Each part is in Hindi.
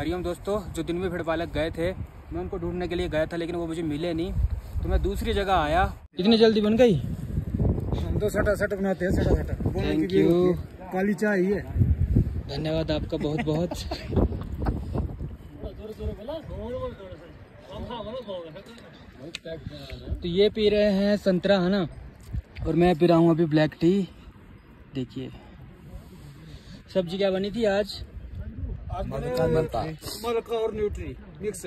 हरिओम दोस्तों। जो दिन में भेड़ पालक गए थे, मैं उनको ढूंढने के लिए गया था, लेकिन वो मुझे मिले नहीं, तो मैं दूसरी जगह आया। इतनी जल्दी बन गई? हम तो सटा बनाते हैं, सटा। थैंक यू, काली चाय है। धन्यवाद आपका बहुत बहुत। तो ये पी रहे हैं संतरा, है ना, और मैं पी रहा हूँ अभी ब्लैक टी। देखिए सब्जी क्या बनी थी आज? मलका और न्यूट्री मिक्स।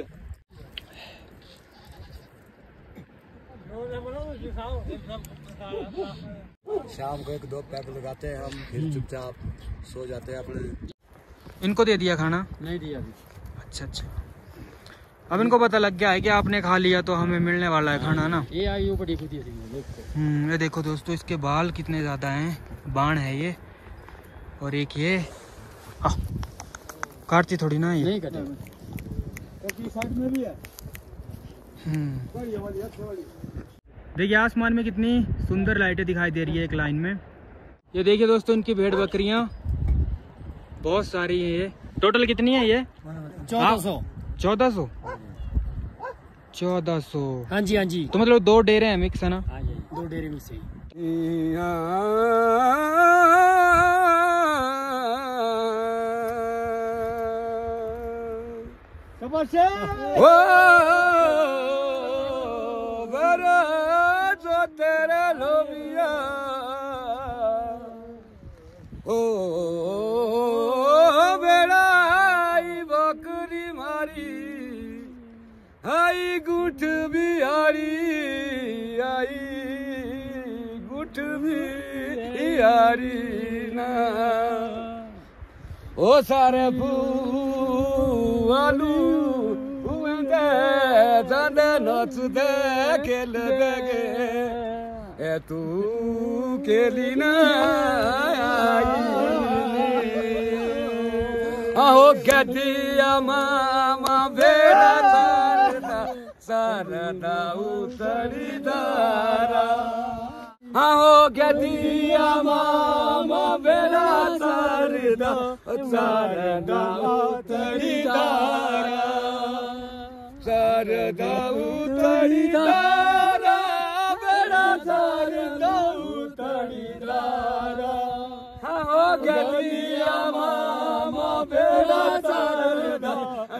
शाम को 1-2 पैक लगाते हैं हम, फिर चुपचाप सो जाते हैं अपने। इनको दे दिया खाना? नहीं दिया अभी। अच्छा। अब इनको पता लग गया है कि आपने खा लिया तो हमें मिलने वाला है खाना ना। ये आई वो बड़ी खुदी है। ये देखो दोस्तों, इसके बाल कितने ज्यादा हैं, बाण है ये। और एक ये काटती थोड़ी ना ये। नहीं काटे। साइड में भी है। देखिए आसमान में कितनी सुंदर लाइटें दिखाई दे रही है एक लाइन में। ये देखिए दोस्तों, इनकी भेड़ बकरियां बहुत सारी है। ये टोटल कितनी है ये? 1400। 1400। हाँ जी। तो मतलब 2 डेरे हैं मिक्स, है ना? 2 डेरे मिक्स है। तेरे लोबिया बेड़ाई बकरी मारी आई गुठ बिहारी, आई गुठ बिहारी ना। ओ सारे आलू जाने नच दे खेल देगे ए तू केली ना आहो गदिया मामा बेड़ा सारदा उतरी दारा। आहो गदिया मामा बेड़ा सारदा उतरी दारा, सारदा उतरी दारा, बेड़ा सारदा उतरी दारा। हो गदिया मामा बेड़ा सारदा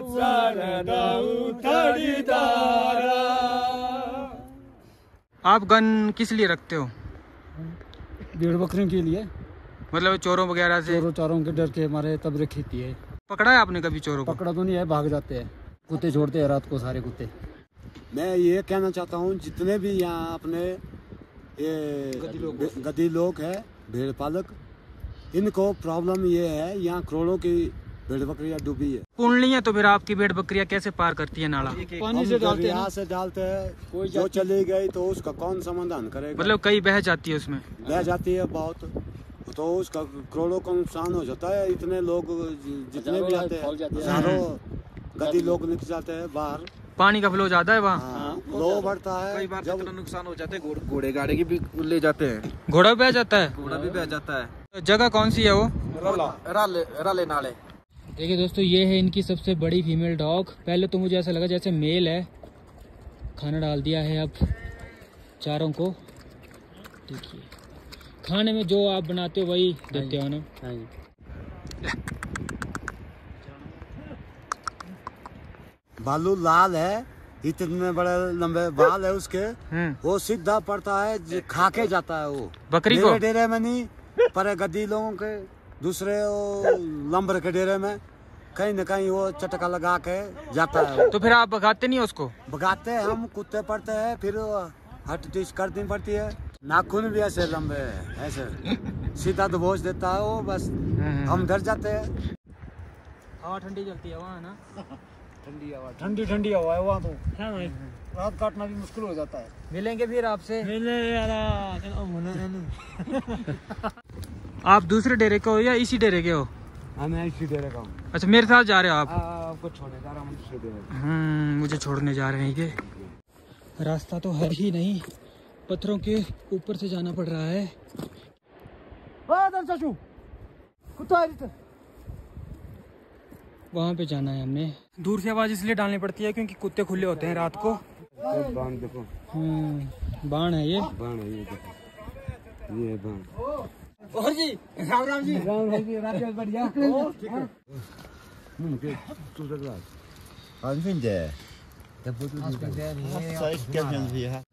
उतरी दारा। आप गन किस लिए रखते हो? भेड़ बकरियों के लिए। मतलब चोरों वगैरह से? चोरों के डर के हमारे तब रखी थी है। पकड़ा है आपने कभी चोरों को? पकड़ा तो नहीं है, भाग जाते हैं कुत्ते, छोड़ते हैं रात को सारे कुत्ते। मैं ये कहना चाहता हूँ जितने भी यहाँ अपने गद्दी लोग हैं, भेड़ पालक, इनको प्रॉब्लम ये है, यहाँ करोड़ों की भेड़ बकरियाँ डूबी है। पुण्य है तो फिर आपकी भेड़ बकरियाँ कैसे पार करती है नाला? पानी से डालते हैं, यहाँ से डालते हैं। जो चली गई तो उसका कौन समाधान करेगा? मतलब कई बह जाती है, उसमें बह जाती है बहुत, तो उसका करोड़ों का नुकसान हो जाता है। इतने लोग जितने भी आते हैं, हजारों गद्दी लोग निकल जाते हैं बाहर। पानी का फ्लो ज्यादा है वहाँ, लो बढ़ता है। कई बार इतना नुकसान हो जाता है, घोड़े गाड़ी की भी ले जाते हैं। घोड़ा बह जाता है? घोड़ा भी बह जाता है। तो जगह कौन सी है वो? राले नाले। देखिए दोस्तों, ये है इनकी सबसे बड़ी फीमेल डॉग। पहले तो मुझे ऐसा लगा जैसे मेल है। खाना डाल दिया है अब चारों को। देखिए खाने में जो आप बनाते हो वही देते हो ना? बालू लाल है, इतने बड़े लंबे बाल है उसके। वो सीधा पड़ता है, खा के जाता है वो बकरी को। डेरे में नहीं पर गद्दी लोगों के, दूसरे लंबर के डेरे में कहीं न कहीं वो चटका लगा के जाता है। तो फिर आप भगाते नहीं उसको? भगाते हैं हम, कुत्ते पड़ते हैं, फिर हट टिश करनी पड़ती है। नाखून भी ऐसे लंबे है, ऐसे सीधा दबोच देता है वो, बस हम डर जाते हैं। हवा ठंडी चलती है वहाँ ना? ठंडी हवा है वहाँ तो। रात काटना भी मुश्किल हो जाता है। मिलेंगे फिर आपसे। आप दूसरे डेरे के हो या इसी डेरे के हो? मैं इसी डेरे का हूँ। अच्छा, मेरे साथ जा रहे हो आप? आपको छोड़ने जा रहा हूँ दूसरे डेरे। मुझे छोड़ने जा रहे हैं। ये रास्ता तो है ही नहीं, पत्थरों के ऊपर से जाना पड़ रहा है। कुत्ता वहाँ पे जाना है हमने। दूर से आवाज़ इसलिए डालनी पड़ती है क्योंकि कुत्ते खुले होते हैं रात को। बाण देखो, बाण है ये। बाण है ये देखो, ये बाण। और जी राम राम जी। राम राम जी, रात बढ़िया। Anh vind je? Ik heb een via.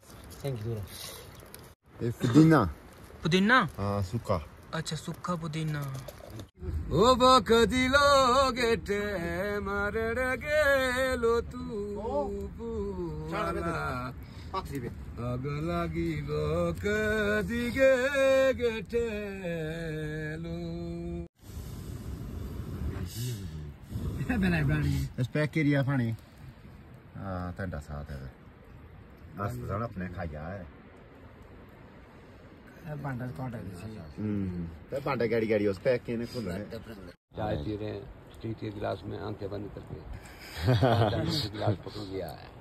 Pudina. पुदीना? Ah, suka. अच्छा सूखा पुदीना। ओ बकदिलो गेटे मरड़ गेलो तू बुला अग लागिलो कदिगे गेटे लो। Specchia di Afani. Ah, tanta saat hai. Bas zara apne khaya hai. बांडल काट है। ते बांडा गाड़ी गाड़ी उस पैक ने खुल रहा है। चाय पी रहे हैं स्टील के गिलास में, आंखें बंद करके गिलास पकड़ लिया है।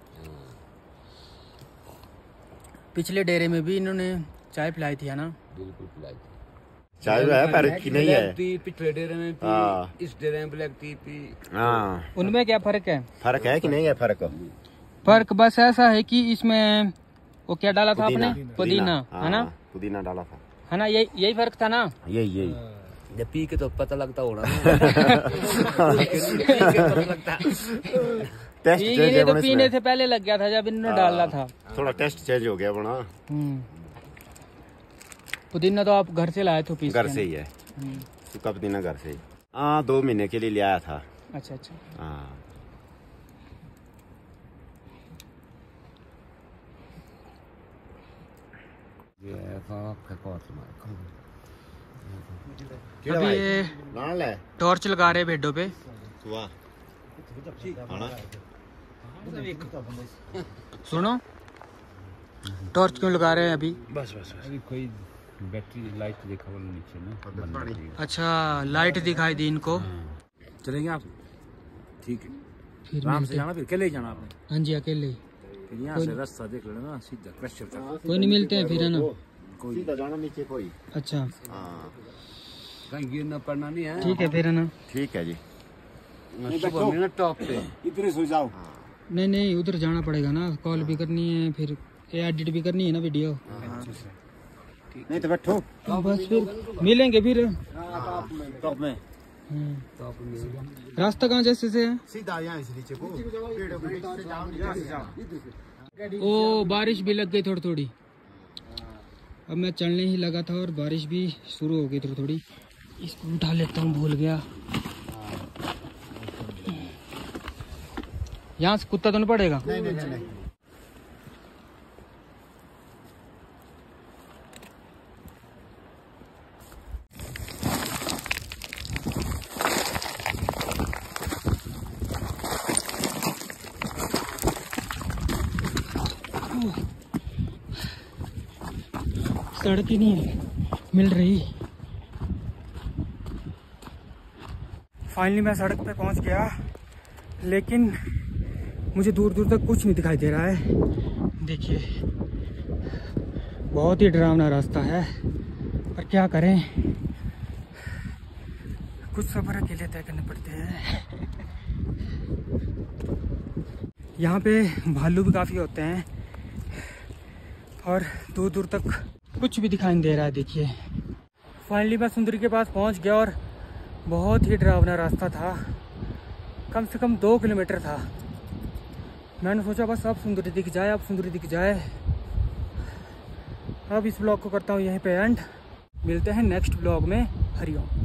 पिछले डेरे में भी इन्होंने चाय पिलाई थी है ना? बिल्कुल पिलाई थी चाय है पर की नहीं है। पिछले डेरे में पी, इस डेरे में ब्लैक टी पी। हाँ, उनमें क्या फर्क है? फर्क है कि नहीं है? फर्क बस ऐसा है कि इसमें वो क्या डाला था आपने? पुदीना है ना? पुदीना डाला था है ना? यही फर्क था ना? यही जब पी के तो पता लगता होना। टेस्ट ये तो पीने से पहले लग गया था जब इन्होंने डाला था। थोड़ा टेस्ट चेंज हो गया बना। पुदीना तो आप घर से लाए थे? पीस घर से ही है, सूखा पुदीना घर से ही। हाँ, 2 महीने के लिए ले आया था। अच्छा अच्छा। हाँ, अभी ये नाल है टॉर्च लगा रहे भेड़ों पे। वाह, सुनो, टॉर्च क्यों लगा रहे हैं अभी? बस अभी कोई बैटरी लाइट देखा नीचे ना। अच्छा, लाइट दिखाई दी इनको। चलेंगे आप? ठीक है, फिर आराम से जाना, फिर अकेले ही जाना आपने? हाँ जी अकेले। यहाँ से रास्ता देख लेना सीधा क्रशर तक। कोई नहीं, मिलते हैं फिर है ना? सीधा जाना नीचे कोई। अच्छा, हाँ, कहीं गिरना पड़ना नहीं है। ठीक है फिर है ना? ठीक है जी। सुबह में ना टॉप पे इतने सो जाओ। नहीं उधर जाना पड़ेगा ना, कॉल भी करनी है, फिर एडिट भी करनी है ना वीडियो। नहीं तो बैठो, बस फिर मिलेंगे फिर टॉप में। रास्ता कहाँ जैसे से है? सीधा यहाँ से नीचे को। ओ बारिश भी लग गई थोड़ी थोड़ी। अब मैं चलने ही लगा था और बारिश भी शुरू हो गई थोड़ी थोड़ी। इसको उठा लेता हूँ, भूल गया। यहाँ से कुत्ता तो नहीं पड़ेगा? नहीं। सड़क ही नहीं मिल रही। फाइनली मैं सड़क पे पहुंच गया, लेकिन मुझे दूर दूर तक कुछ नहीं दिखाई दे रहा है। देखिए, बहुत ही डरावना रास्ता है, पर क्या करें, कुछ सफर अकेले तय करने पड़ते हैं। यहाँ पे भालू भी काफ़ी होते हैं और दूर दूर तक कुछ भी दिखाई नहीं दे रहा है। देखिए, फाइनली मैं सुंदरी के पास पहुँच गया और बहुत ही डरावना रास्ता था, कम से कम 2 किलोमीटर था। मैंने सोचा बस अब सुंदरी दिख जाए। अब इस ब्लॉग को करता हूँ यहीं पे एंड। मिलते हैं नेक्स्ट ब्लॉग में। हरिओम।